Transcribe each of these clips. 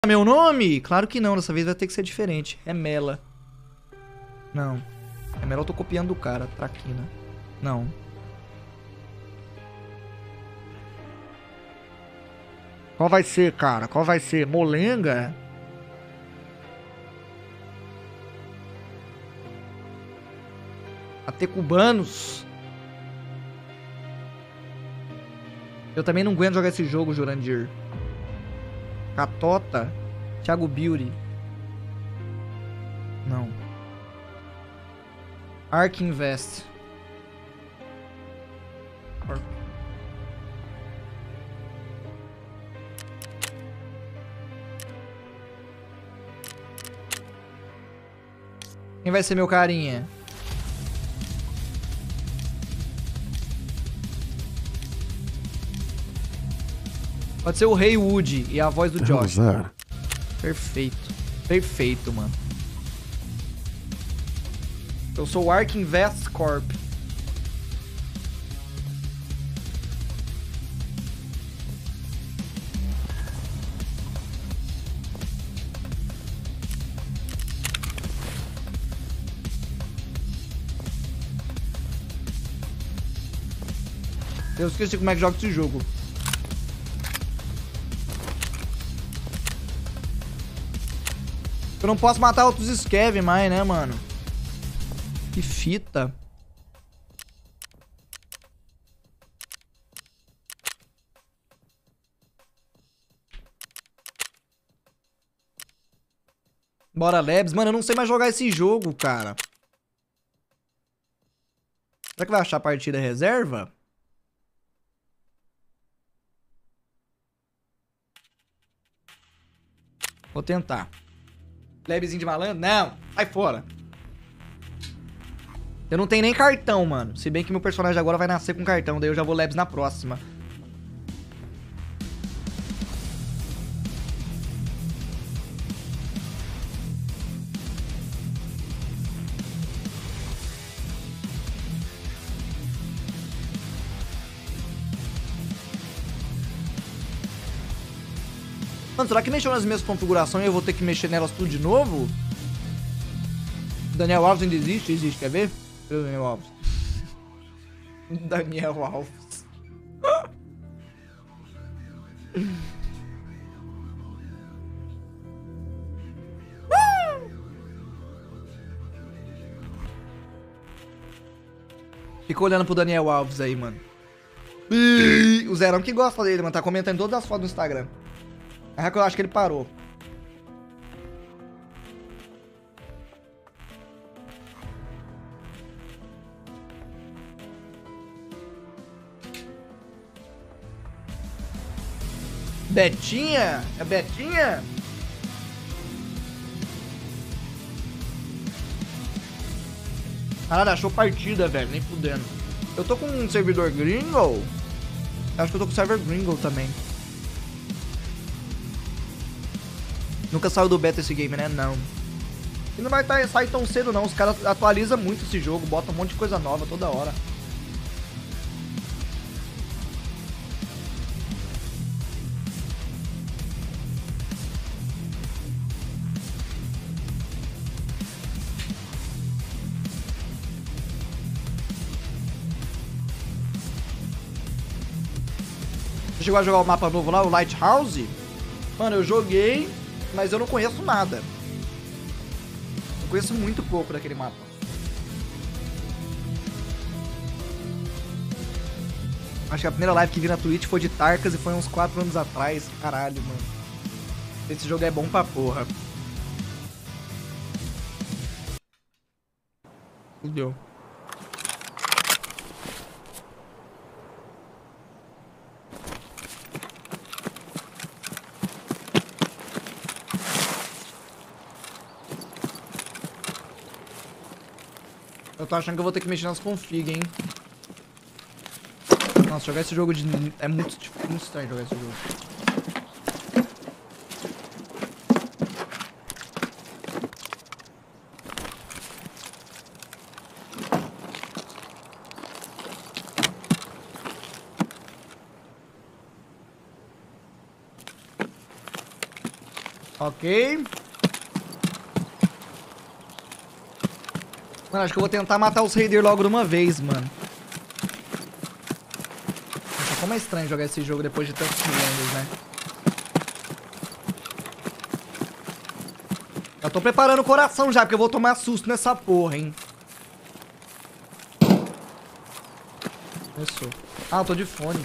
Meu nome? Claro que não, dessa vez vai ter que ser diferente. É Mela. Não. É Mela, eu tô copiando do cara. Traquina. Não. Qual vai ser, cara? Qual vai ser? Molenga? Até cubanos? Eu também não aguento jogar esse jogo, Jurandir. Catota? Thiago Beauty? Não. Ark Invest. Quem vai ser meu carinha? Pode ser o Rei Wood e a voz do Josh. Perfeito. Perfeito, mano. Eu sou o Ark Invest Corp. Eu esqueci como é que joga esse jogo. Eu não posso matar outros Scav mais, né, mano? Que fita. Bora, Labs. Mano, eu não sei mais jogar esse jogo, cara. Será que vai achar a partida reserva? Vou tentar. Labzinho de malandro? Não. Sai fora. Eu não tenho nem cartão, mano. Se bem que meu personagem agora vai nascer com cartão. Daí eu já vou Labs na próxima. Mano, será que mexeu nas minhas configurações e eu vou ter que mexer nelas tudo de novo? Daniel Alves ainda existe? Existe, quer ver? Daniel Alves. Daniel Alves. Fica olhando pro Daniel Alves aí, mano. O Zerão que gosta dele, mano. Tá comentando todas as fotos no Instagram. É que eu acho que ele parou. Betinha? É Betinha? Caralho, achou partida, velho. Nem fudendo. Eu tô com um servidor gringo? Acho que eu tô com server gringo também. Nunca saiu do beta esse game, né? Não. E não vai sair tão cedo, não. Os caras atualizam muito esse jogo. Botam um monte de coisa nova toda hora. Você chegou a jogar o mapa novo lá, o Lighthouse? Mano, eu joguei, mas eu não conheço nada. Eu conheço muito pouco daquele mapa. Acho que a primeira live que vi na Twitch foi de Tarkas e foi uns 4 anos atrás. Caralho, mano. Esse jogo é bom pra porra. Fudeu. Eu tô achando que eu vou ter que mexer nas config, hein. Nossa, jogar esse jogo de... É muito estranho jogar esse jogo. Ok. Mano, acho que eu vou tentar matar os raiders logo de uma vez, mano. Nossa, como é estranho jogar esse jogo depois de tantos milênios, né? Já tô preparando o coração já, porque eu vou tomar susto nessa porra, hein. Começou. Ah, eu tô de fone.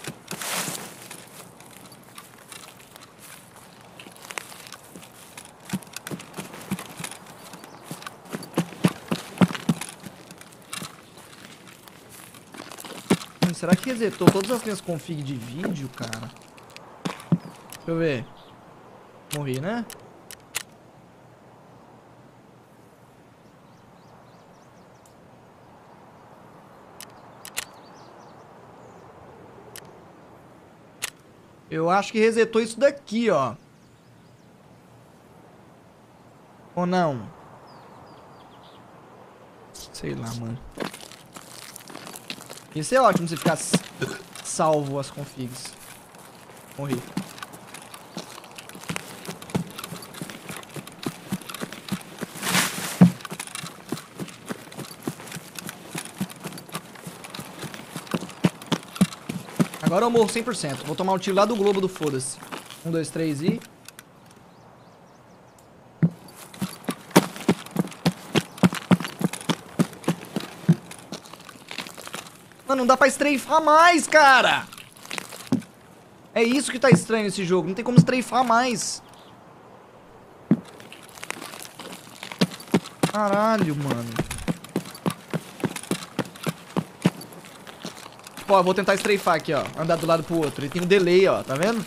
Será que resetou todas as minhas config de vídeo, cara? Deixa eu ver. Morri, né? Eu acho que resetou isso daqui, ó. Ou não? Sei lá, mano. Isso é ótimo se ficar salvo as configs. Morri. Agora eu morro 100%. Vou tomar um tiro lá do globo do foda-se. 1, 2, 3 e... Mano, não dá pra strafar mais, cara! É isso que tá estranho nesse jogo. Não tem como strafar mais. Caralho, mano. Ó, eu vou tentar strafar aqui, ó. Andar do lado pro outro. Ele tem um delay, ó. Tá vendo?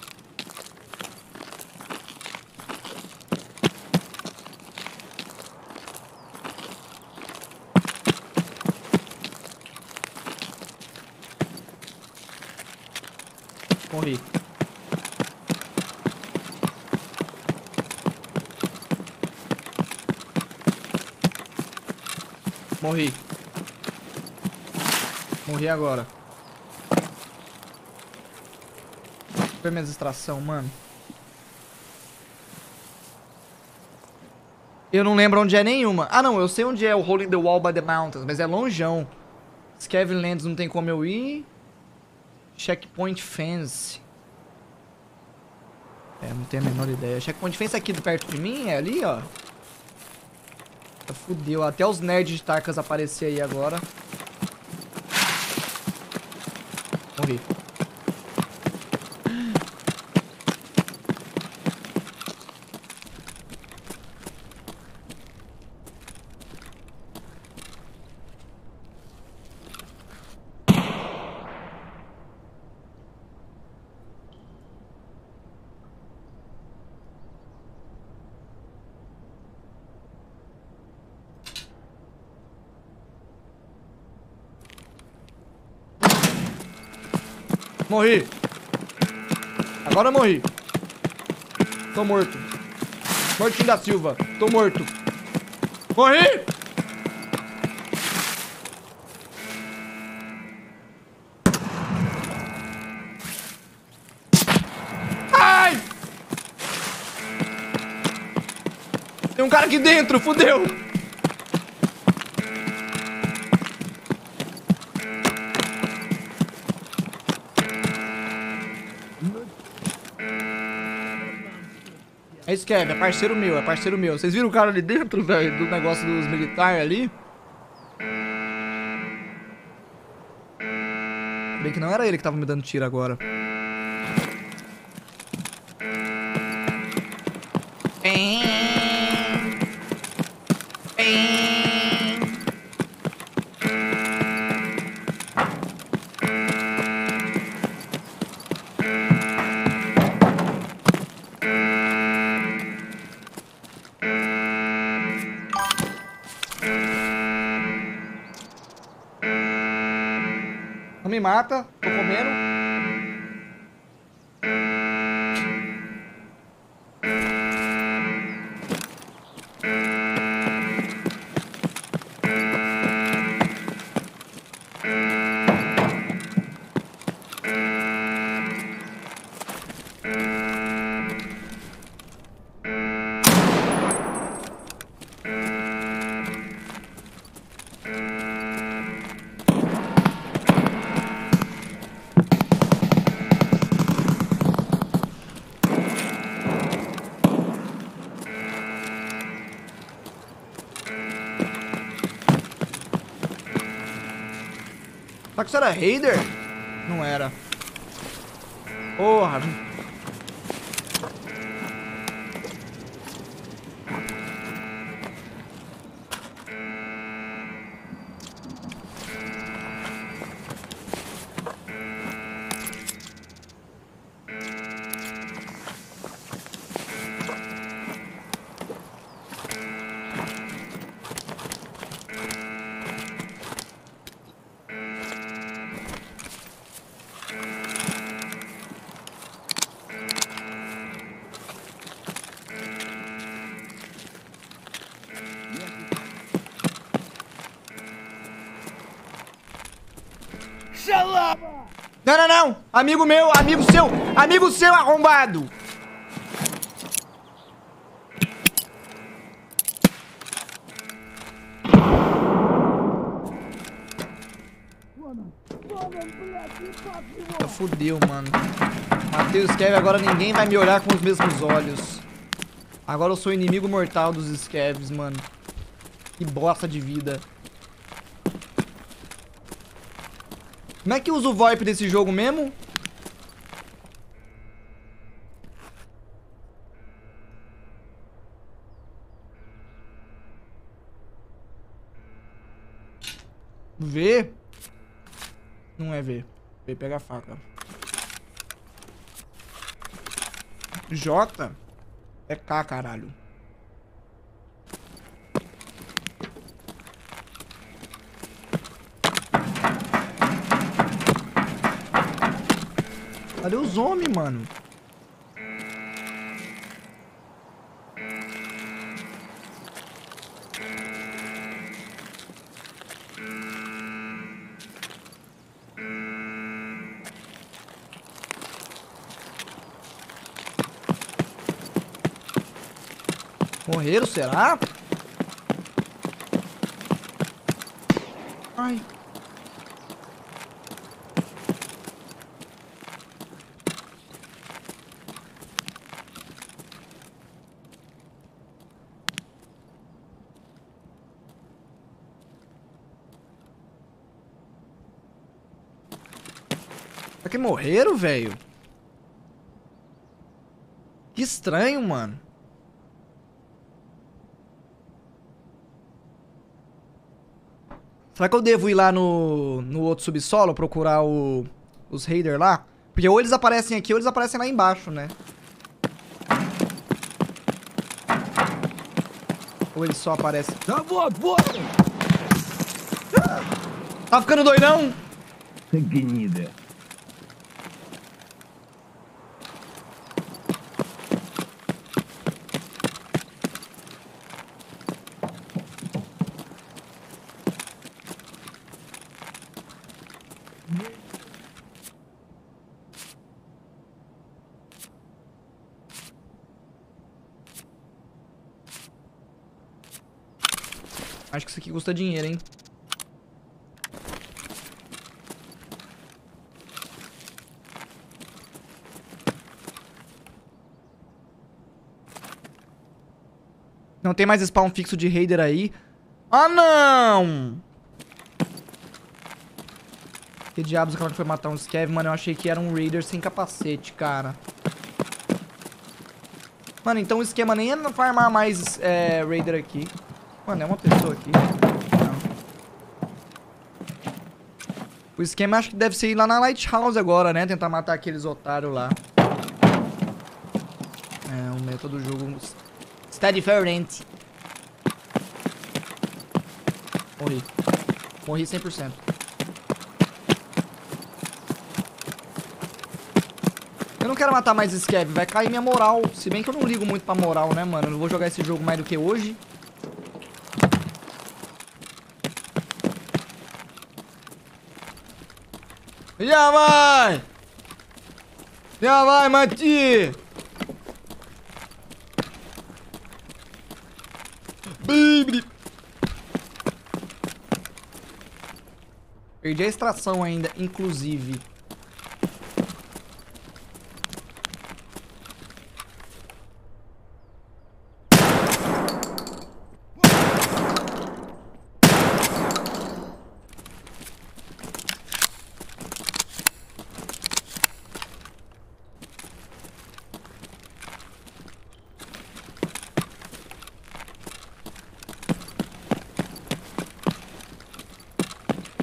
Morri. Morri. Morri agora. Foi minha distração, mano. Eu não lembro onde é nenhuma. Ah, não. Eu sei onde é o Hole in the Wall by the Mountains, mas é longeão. Scavenge Lands não tem como eu ir. Checkpoint Fence. É, não tenho a menor ideia. Checkpoint Fence aqui perto de mim? É ali, ó. Fudeu. Até os nerds de Tarkas aparecer aí agora. Morri. Morri. Agora eu morri. Tô morto. Mortinho da Silva. Tô morto. Morri! Ai! Tem um cara aqui dentro, fudeu! É Skev, é parceiro meu, é parceiro meu. Vocês viram o cara ali dentro, velho, do negócio dos militares ali? Bem que não era ele que tava me dando tiro agora. Não me mata, tô comendo. Será que isso era Raider? Não era. Porra. Não, não, não! Amigo meu, amigo seu arrombado! Fudeu, mano. Matei o Scav, agora ninguém vai me olhar com os mesmos olhos. Agora eu sou o inimigo mortal dos Scavs, mano. Que bosta de vida. Como é que usa o VoIP desse jogo mesmo? V? Não é V. V pega a faca. J? É K, caralho. Cadê os homens, mano? Morreram, será? Ai. Será que morreram, velho? Que estranho, mano. Será que eu devo ir lá no outro subsolo procurar os raiders lá? Porque ou eles aparecem aqui ou eles aparecem lá embaixo, né? Ou eles só aparecem... Tá ficando doidão? Гнида. Acho que isso aqui custa dinheiro, hein? Não tem mais spawn fixo de raider aí. Ah, não! Que diabos o cara foi matar um Scav? Mano, eu achei que era um raider sem capacete, cara. Mano, então o esquema nem é farmar mais raider aqui. Mano, é uma pessoa aqui. Não. O esquema acho que deve ser ir lá na Lighthouse agora, né? Tentar matar aqueles otários lá. É, o meta do jogo está diferente. Morri. Morri 100%. Eu não quero matar mais Scav, vai cair minha moral. Se bem que eu não ligo muito pra moral, né, mano? Eu não vou jogar esse jogo mais do que hoje. Já vai! Já vai, Mati! Bibli! Perdi a extração ainda, inclusive.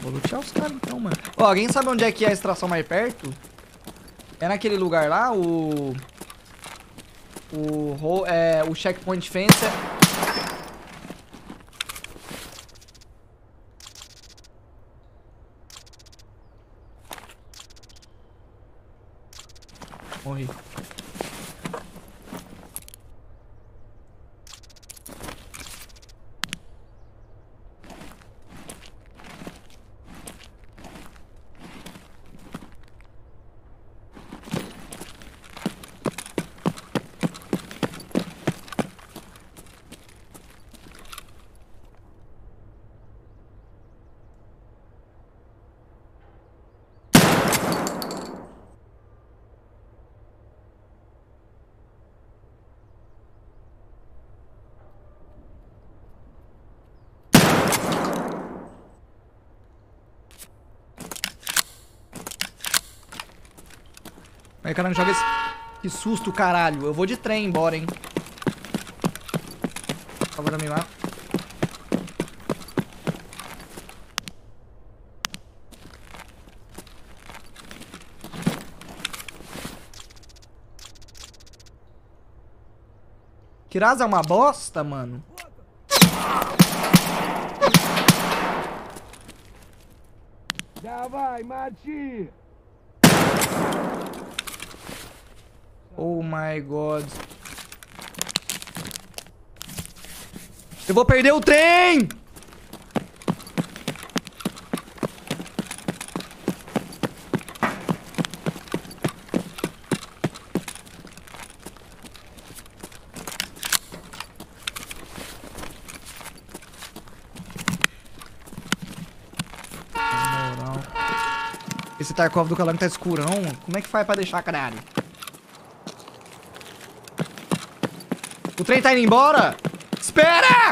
vou lutear os caras então, mano. Ó, alguém sabe onde é que é a extração mais perto? É naquele lugar lá, o checkpoint fence Morri. Aí, caramba, joga esse... Que susto, caralho. Eu vou de trem embora, hein. Por favor, não me mata. Kirasa é uma bosta, mano. Já vai, Mati! Oh my god. Eu vou perder o trem! Na moral. Esse Tarkov do Calango tá escurão. Como é que faz pra deixar, caralho? O trem tá indo embora? Espera!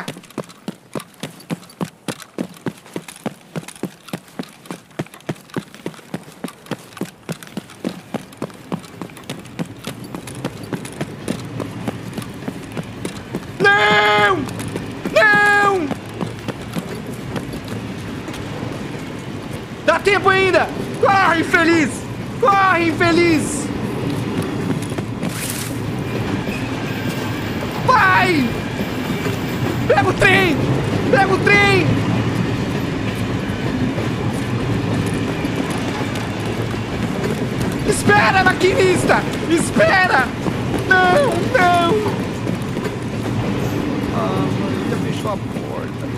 Não! Não! Dá tempo ainda! Corre, infeliz! Corre, infeliz! Vai! Pega o trem! Pega o trem! Espera, maquinista! Espera! Não, não! Ah, mano, já fechou a porta.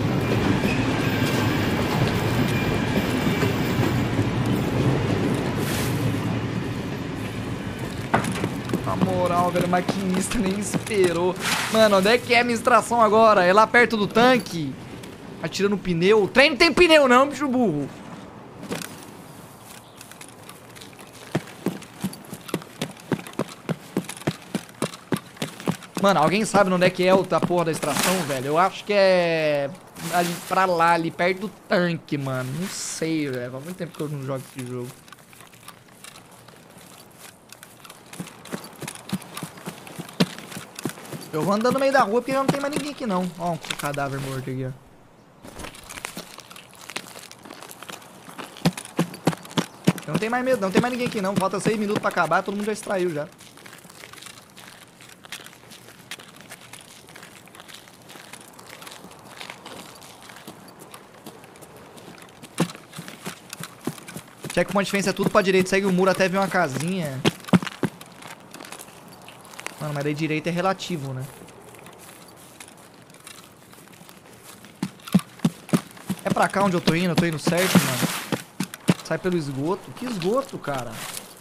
Na moral, velho, o maquinista nem esperou. Mano, onde é que é a minha extração agora? É lá perto do tanque? Atirando o pneu. O trem não tem pneu não, bicho burro. Mano, alguém sabe onde é que é a porra da extração, velho? Eu acho que é ali pra lá, ali perto do tanque, mano. Não sei, velho. Faz muito tempo que eu não jogo esse jogo. Eu vou andando no meio da rua porque já não tem mais ninguém aqui não. Ó, um cadáver morto aqui, ó. Não tem mais medo, não tem mais ninguém aqui não. Falta 6 minutos pra acabar, todo mundo já extraiu já. Checkpoint fence é tudo pra direita, segue o muro até vir uma casinha. Mano, mas daí direita é relativo, né? É pra cá onde eu tô indo certo, mano. Sai pelo esgoto. Que esgoto, cara?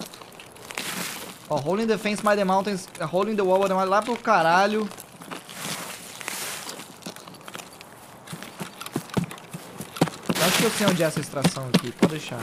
Ó, holding the fence by the mountains, holding the wall by the mountains, lá pro caralho. Eu acho que eu sei onde é essa extração aqui, pode deixar.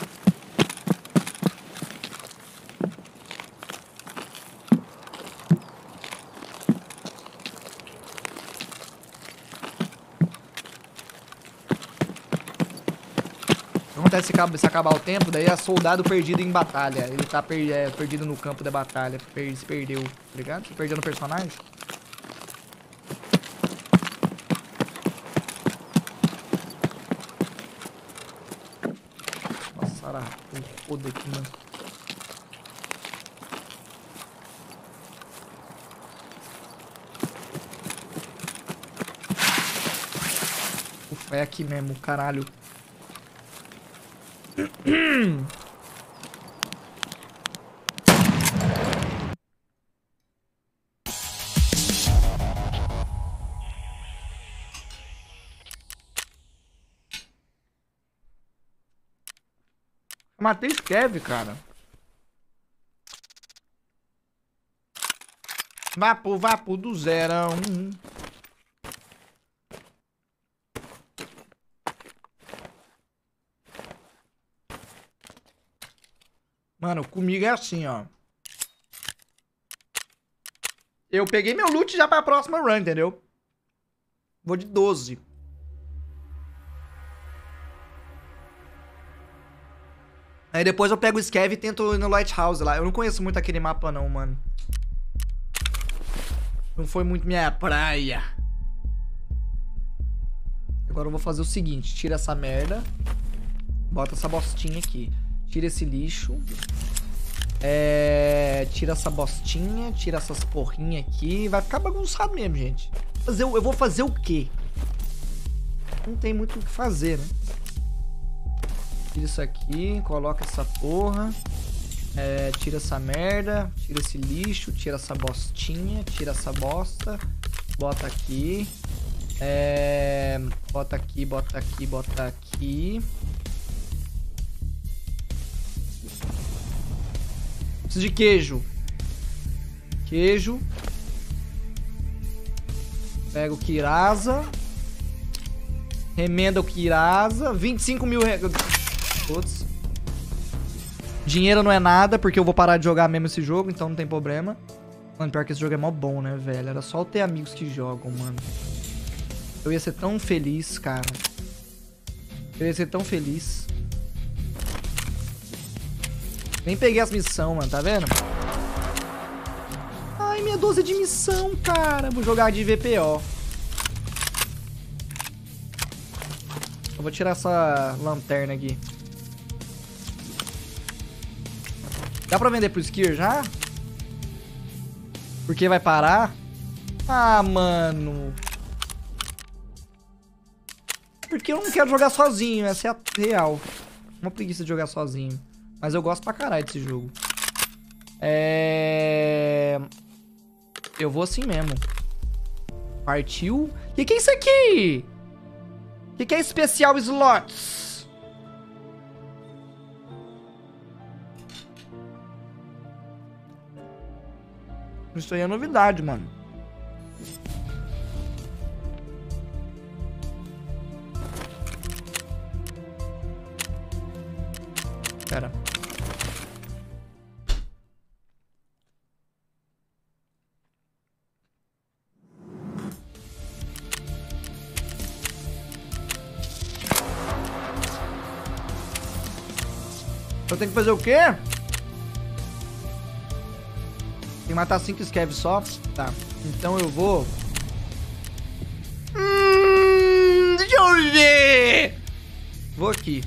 Acontece se acabar o tempo, daí é soldado perdido em batalha. Ele tá perdido no campo da batalha. Se perdeu, tá ligado? Se perdeu no personagem. foda aqui, mano. Ufa, é aqui mesmo, caralho. Eu matei o Kev, cara. Vapo do 0 a 1. Mano, comigo é assim, ó. Eu peguei meu loot já pra próxima run, entendeu? Vou de 12. Aí depois eu pego o Scav e tento ir no Lighthouse lá. Eu não conheço muito aquele mapa não, mano. Não foi muito minha praia. Agora eu vou fazer o seguinte. Tira essa merda. Bota essa bostinha aqui. Tira esse lixo. Tira essa bostinha. Tira essas porrinhas aqui. Vai ficar bagunçado mesmo, gente. Eu vou fazer o quê? Não tem muito o que fazer, né? Tira isso aqui. Coloca essa porra. Tira essa merda. Tira esse lixo. Tira essa bostinha. Tira essa bosta. Bota aqui. Bota aqui, bota aqui, bota aqui. Preciso de queijo. Queijo. Pega o Kirasa. Remenda o Kirasa. 25 mil... Todos. Dinheiro não é nada, porque eu vou parar de jogar mesmo esse jogo, então não tem problema. Mano, pior que esse jogo é mó bom, né, velho? Era só eu ter amigos que jogam, mano. Eu ia ser tão feliz, cara. Eu ia ser tão feliz. Nem peguei as missões, mano, tá vendo? Ai, minha 12 de missão, cara. Vou jogar de VPO. Eu vou tirar essa lanterna aqui. Dá pra vender pro Skier já? Porque vai parar? Ah, mano. Porque eu não quero jogar sozinho, essa é a real. Uma preguiça de jogar sozinho. Mas eu gosto pra caralho desse jogo. Eu vou assim mesmo. Partiu. Que é isso aqui? Que é especial slots? Isso aí é novidade, mano. Pera. Eu tenho que fazer o quê? Tem que matar 5 scavs só? Tá. Então eu vou... deixa eu ver! Vou aqui.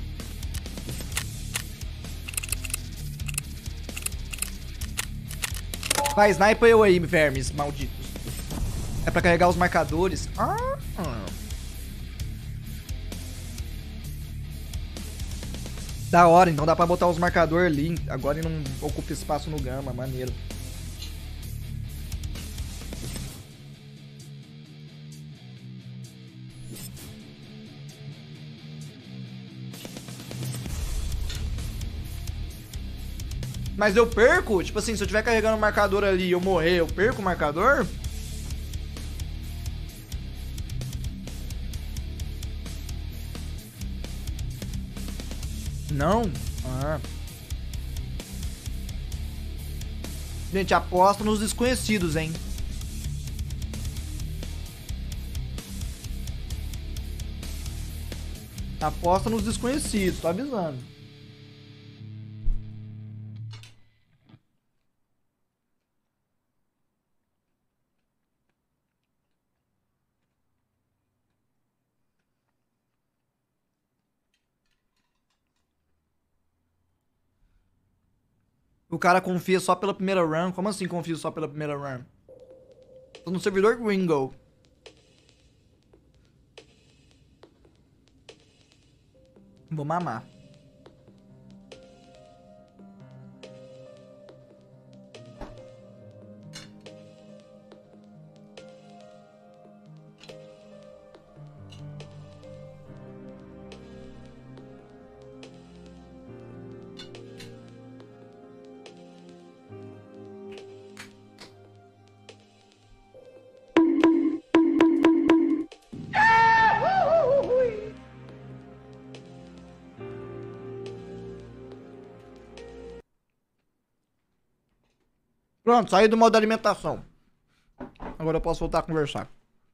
Vai, sniper eu aí, vermes malditos. É pra carregar os marcadores. Da hora, então dá pra botar os marcadores ali. Agora e não ocupa espaço no Gama, maneiro. Mas eu perco? Tipo assim, se eu estiver carregando o marcador ali e eu morrer, eu perco o marcador? Não? Ah. Gente, aposto nos desconhecidos, hein? Aposta nos desconhecidos, tô avisando. O cara confia só pela primeira run. Como assim confio só pela primeira run? Tô no servidor Gringo. Vou mamar. Pronto, saí do modo alimentação. Agora eu posso voltar a conversar.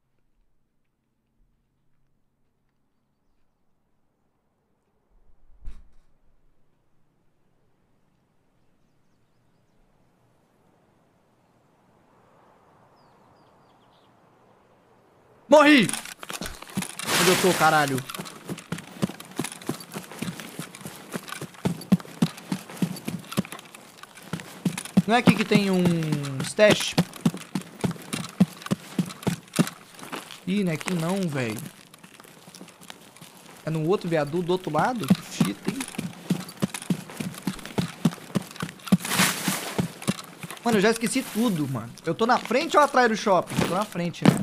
Morri! Onde eu tô, caralho? Não é aqui que tem um stash? Ih, não é aqui não, velho. É no outro viaduto do outro lado? Que fita, hein? Mano, eu já esqueci tudo, mano. Eu tô na frente ou atrás do shopping? Eu tô na frente, né?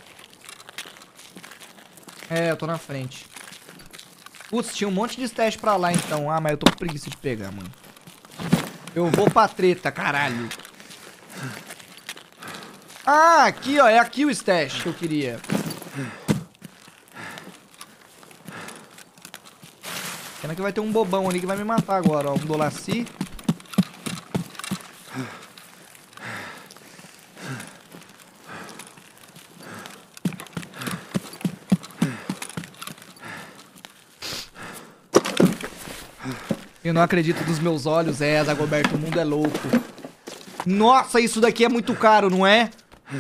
É, eu tô na frente. Putz, tinha um monte de stash pra lá, então. Ah, mas eu tô com preguiça de pegar, mano. Eu vou pra treta, caralho. Ah, aqui, ó. É aqui o stash que eu queria. Pena que vai ter um bobão ali que vai me matar agora, ó. Um Dolaci. Eu não acredito nos meus olhos, Dagoberto, o mundo é louco. Nossa, isso daqui é muito caro, não é?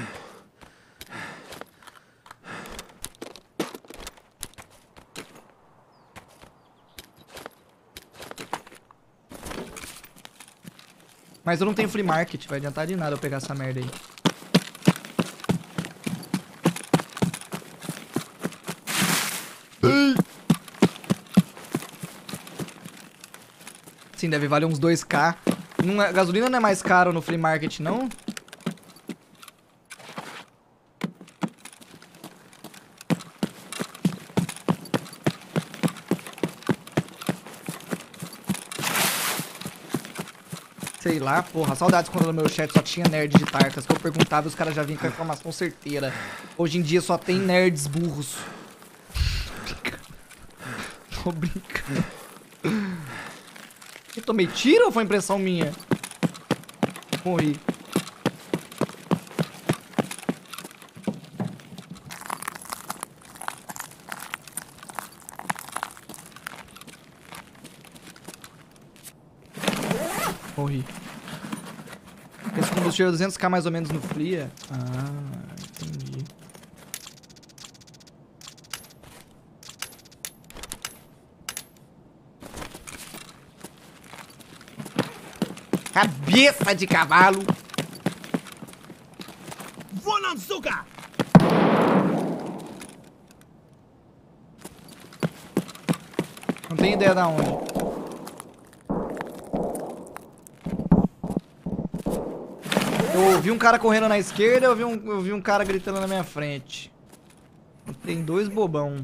Mas eu não tenho free market, vai adiantar de nada eu pegar essa merda aí. Sim, deve valer uns 2k. Gasolina não é mais caro no free market, não? Sei lá, porra. Saudades quando no meu chat só tinha nerd de Tarkas. Que eu perguntava e os caras já vinham com a informação certeira. Hoje em dia só tem nerds burros. Tô brincando. Eu tomei tiro ou foi impressão minha? Morri. Morri. Esse combustível é 200k mais ou menos no Fria. Ah, entendi. Cabeça de cavalo. Vonanzuka! Não tenho ideia da onde. Eu ouvi um cara correndo na esquerda, eu vi um cara gritando na minha frente. Tem dois bobão.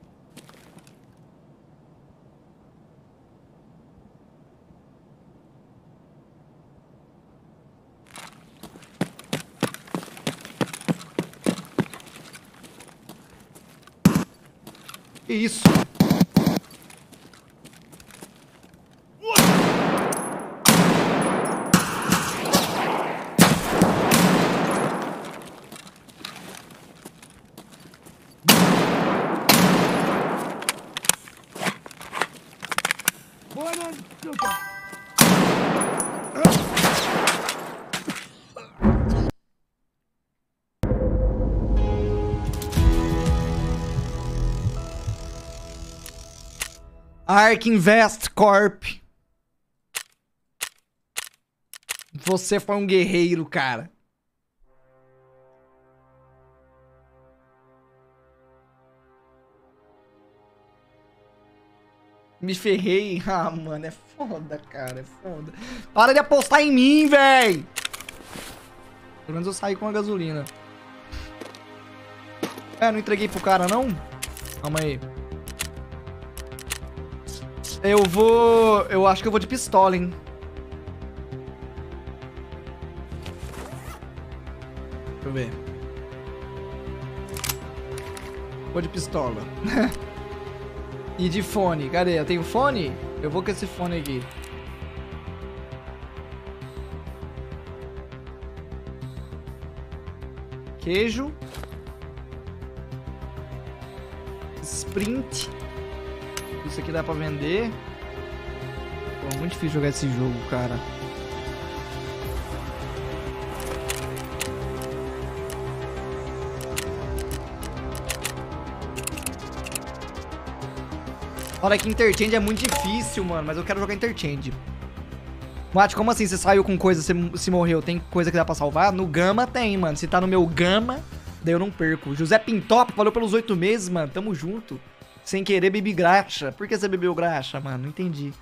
Que isso? Ark Invest Corp. Você foi um guerreiro, cara. Me ferrei. Ah, mano, é foda, cara. É foda. Para de apostar em mim, véi! Pelo menos eu saí com a gasolina. É, não entreguei pro cara, não? Calma aí. Eu acho que eu vou de pistola, hein? Deixa eu ver. Vou de pistola. E de fone. Cadê? Eu tenho fone? Eu vou com esse fone aqui. Queijo. Sprint. Isso aqui dá pra vender. Pô, muito difícil jogar esse jogo, cara. Olha que Interchange é muito difícil, mano. Mas eu quero jogar Interchange. Mate, como assim você saiu com coisa, você se morreu? Tem coisa que dá pra salvar? No Gama tem, mano. Se tá no meu Gama, daí eu não perco. José Pintop, valeu pelos 8 meses, mano. Tamo junto. Sem querer, bebi graxa. Por que você bebeu graxa, mano? Não entendi.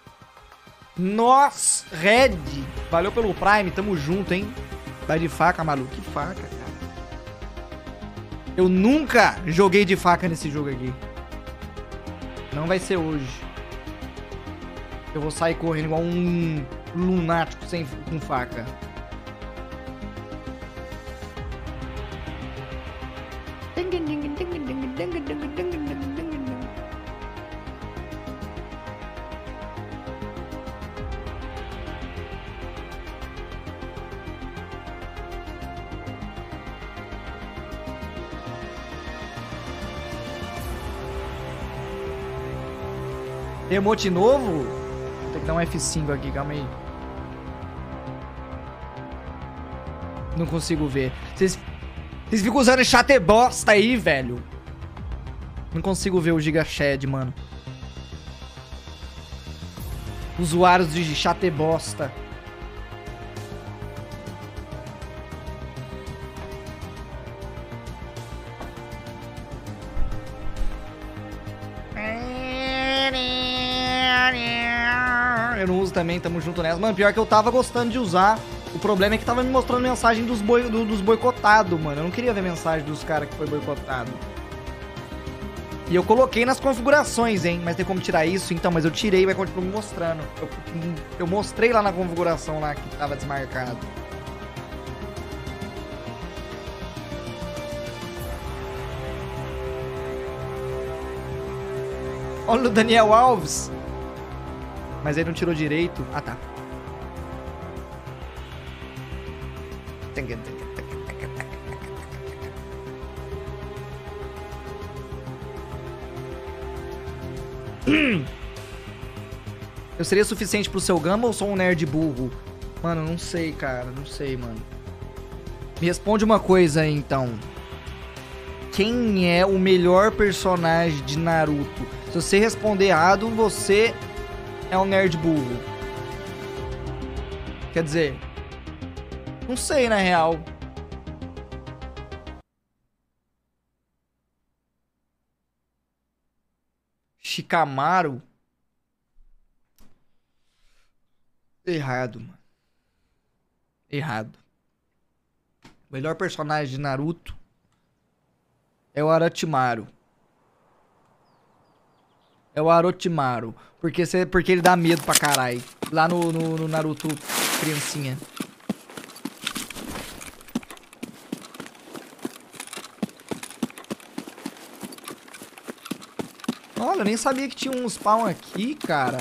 Nossa, Red. Valeu pelo Prime, tamo junto, hein? Vai de faca, maluco. Que faca, cara. Eu nunca joguei de faca nesse jogo aqui. Não vai ser hoje. Eu vou sair correndo igual um lunático com faca. Emote novo? Vou ter que dar um F5 aqui, calma aí. Não consigo ver. Vocês ficam usando chat bosta aí, velho. Não consigo ver o Giga Shed, mano. Usuários de chat bosta. Eu não uso também, tamo junto nessa. Mano, pior que eu tava gostando de usar. O problema é que tava me mostrando mensagem dos boicotados, mano. Eu não queria ver mensagem dos caras que foi boicotado. E eu coloquei nas configurações, hein. Mas tem como tirar isso? Então, mas eu tirei e vai continuar me mostrando. Eu mostrei lá na configuração lá que tava desmarcado. Olha o Daniel Alves. Mas ele não tirou direito. Ah, tá. Eu seria suficiente pro seu Gama ou sou um nerd burro? Mano, não sei, cara. Não sei, mano. Me responde uma coisa aí, então. Quem é o melhor personagem de Naruto? Se você responder errado, você é um nerd burro. Quer dizer... Não sei, na real. Shikamaru? Errado, mano. Errado. O melhor personagem de Naruto é o Orochimaru. É o Orochimaru. Porque ele dá medo pra caralho. Lá no Naruto criancinha. Olha, eu nem sabia que tinha um spawn aqui, cara.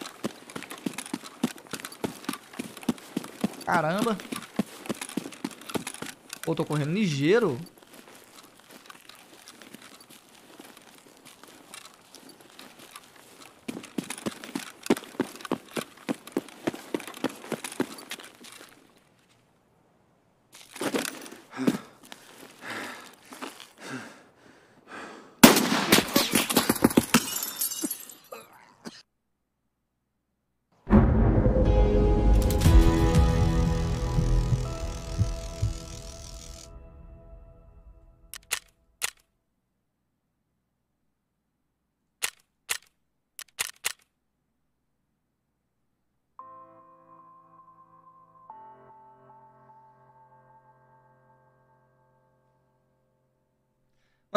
Caramba. Pô, tô correndo ligeiro.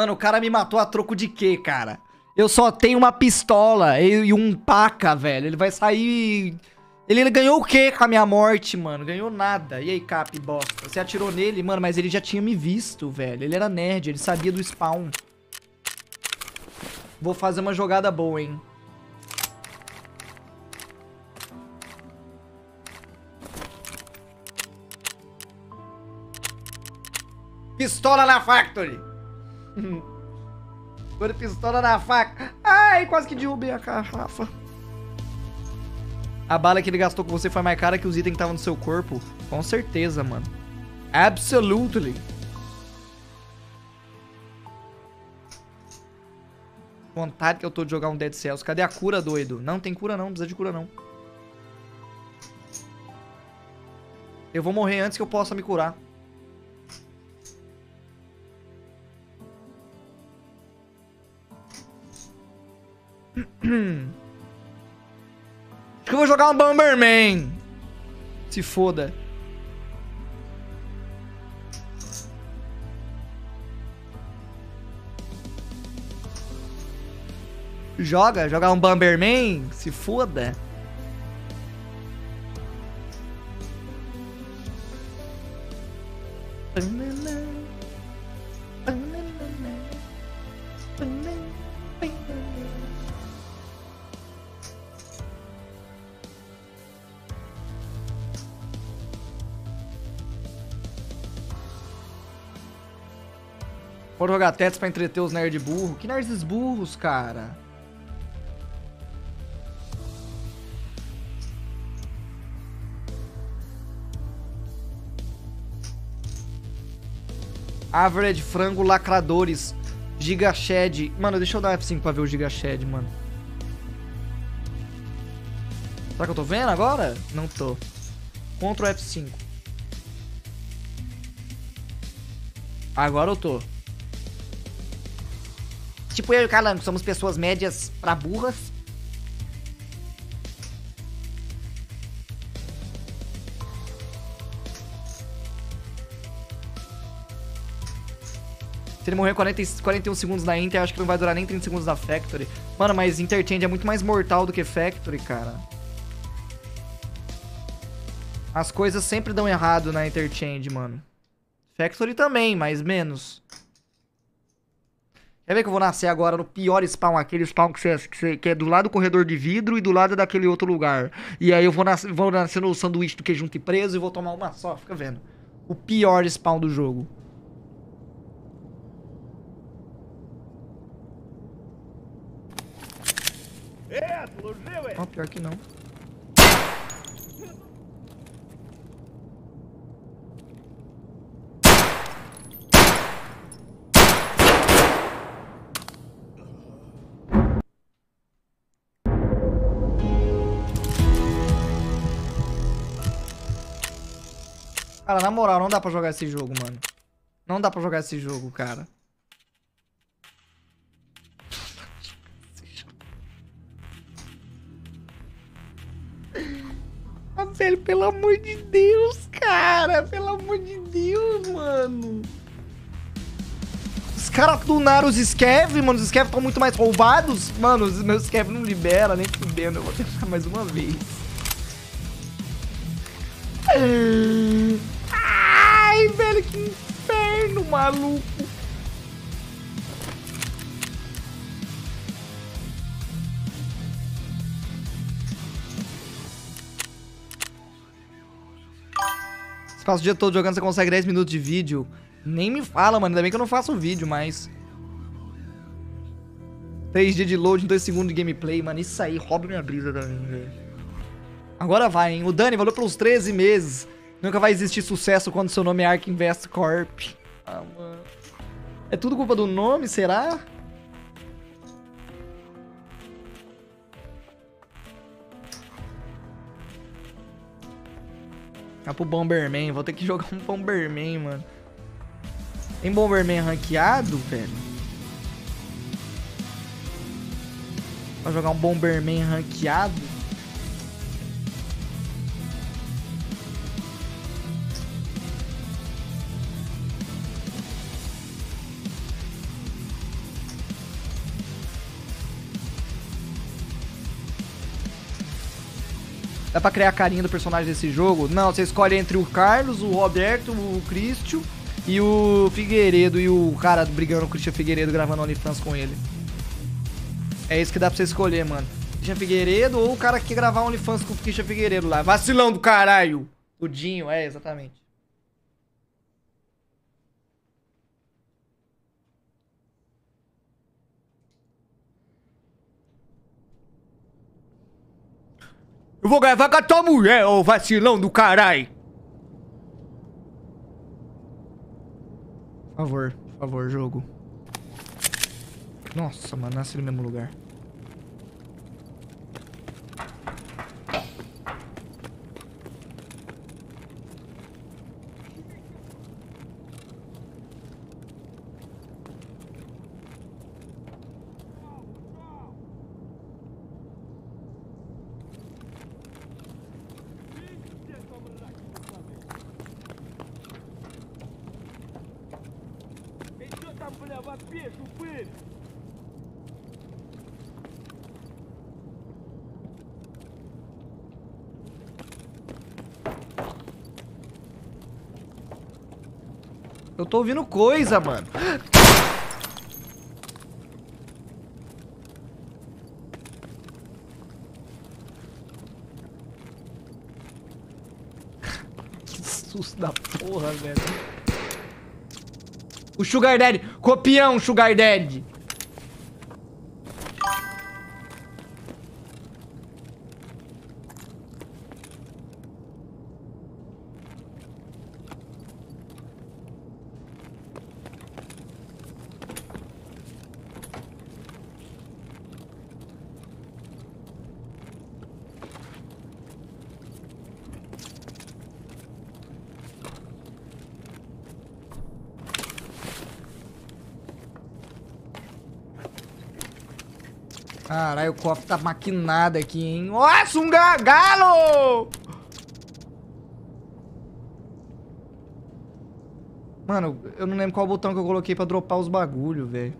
Mano, o cara me matou a troco de quê, cara? Eu só tenho uma pistola e um paca, velho. Ele vai sair... Ele ganhou o quê com a minha morte, mano? Ganhou nada. E aí, Cap, bosta? Você atirou nele, mano, mas ele já tinha me visto, velho. Ele era nerd, ele sabia do spawn. Vou fazer uma jogada boa, hein? Pistola na factory! Agora pistola na faca. Ai, quase que derrubei a garrafa. A bala que ele gastou com você foi mais cara que os itens que estavam no seu corpo. Com certeza, mano. Absolutely. Vontade que eu tô de jogar um Dead Cells. Cadê a cura, doido? Não tem cura não, não precisa de cura não. Eu vou morrer antes que eu possa me curar. Acho que eu vou jogar um Bomberman. Se foda. Jogar um Bomberman. Se foda. Vou jogar Tetris pra entreter os nerds burros. Que nerds burros, cara? Average, frango, lacradores. Giga Shed. Mano, deixa eu dar F5 pra ver o Giga Shed, mano. Será que eu tô vendo agora? Não tô. Ctrl F5. Agora eu tô. Tipo eu e o Calango, somos pessoas médias pra burras. Se ele morrer 41 segundos na Inter, acho que não vai durar nem 30 segundos na Factory. Mano, mas Interchange é muito mais mortal do que Factory, cara. As coisas sempre dão errado na Interchange, mano. Factory também, mas menos. Quer ver que eu vou nascer agora no pior spawn, aquele spawn que é do lado do corredor de vidro e do lado daquele outro lugar. E aí eu vou nascer no sanduíche do queijunto e preso e vou tomar uma só, fica vendo. O pior spawn do jogo. Ó, pior que não. Cara, na moral, não dá pra jogar esse jogo, mano. Não dá pra jogar esse jogo, cara. Ah, velho, pelo amor de Deus, cara. Pelo amor de Deus, mano. Os caras tunaram os Scav, mano. Os Scav estão muito mais roubados. Mano, os meus Scav não libera, nem fudendo. Eu vou tentar mais uma vez. Ai, velho, que inferno, maluco. Se passa o dia todo jogando, você consegue 10 minutos de vídeo. Nem me fala, mano. Ainda bem que eu não faço vídeo, mas... 3 dias de load, 2 segundos de gameplay. Mano, isso aí rouba minha brisa também, velho. Agora vai, hein? O Dani valeu pelos 13 meses. Nunca vai existir sucesso quando seu nome é Ark Invest Corp. Ah, mano. É tudo culpa do nome, será? Tá pro Bomberman. Vou ter que jogar um Bomberman, mano. Tem Bomberman ranqueado, velho? Pra jogar um Bomberman ranqueado? Dá pra criar a carinha do personagem desse jogo? Não, você escolhe entre o Carlos, o Roberto, o Cristian e o Figueiredo. E o cara brigando com o Christian Figueiredo gravando OnlyFans com ele. É isso que dá pra você escolher, mano. Christian Figueiredo ou o cara que quer gravar OnlyFans com o Christian Figueiredo lá. Vacilão do caralho. O Dinho, é, exatamente. Eu vou gravar com a tua mulher, ô vacilão do caralho. Por favor, jogo. Nossa, mano, nasce no mesmo lugar. Eu tô ouvindo coisa, mano. Que susto da porra, velho. O Sugar Daddy. Copião, Sugar Daddy. Caralho, o cofre tá maquinado aqui, hein? Nossa, um galo! Mano, eu não lembro qual botão que eu coloquei pra dropar os bagulho, velho.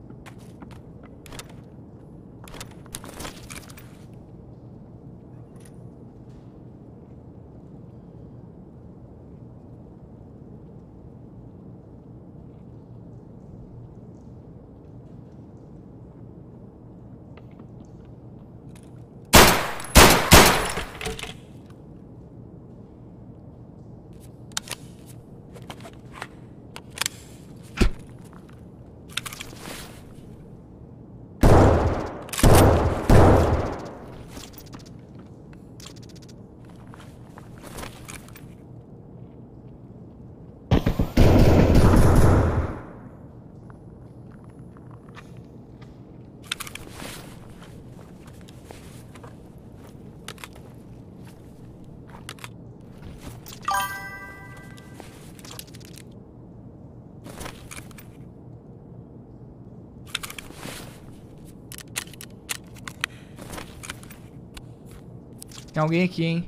Tem alguém aqui, hein?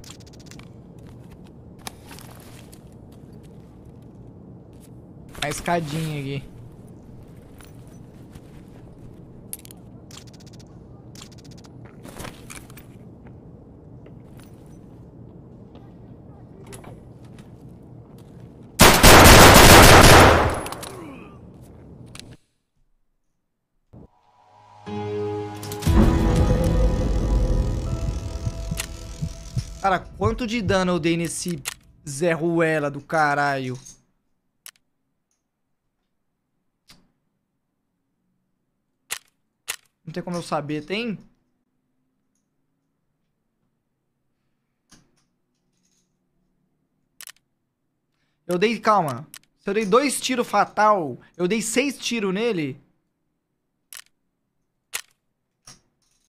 A escadinha aqui. Cara, quanto de dano eu dei nesse Zé Ruela do caralho? Não tem como eu saber, tem? Eu dei, calma. Se eu dei 2 tiros fatal, eu dei 6 tiros nele.